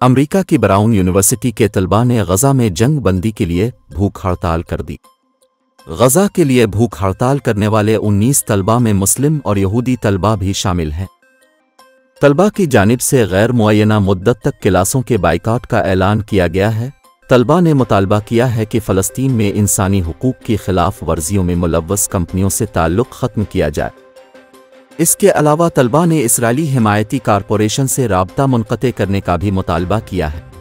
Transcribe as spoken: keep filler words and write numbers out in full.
America की brown university के तलबा ने गज़ा में जंग बंदी के लिए भूख हड़ताल कर दी। गज़ा के लिए भूख हड़ताल करने वाले उन्नीस तलबा में मुस्लिम और यहूदी तलबा भी शामिल हैं। तलबा की जानिब से गैर मुअय्यना मुद्दत तक क्लासों के बाइकाट का ऐलान किया गया है। तलबा ने मुतालबा किया है कि फ़लस्तीन में इंसानी हुकूक की खिलाफ वर्जियों में मुलव्वस कंपनियों से ताल्लुक़ ख़त्म किया जाए। इसके अलावा तलबा ने इसराइली हिमायती कारपोरेशन से राब्ता मुनक़ते करने का भी मुतालबा किया है।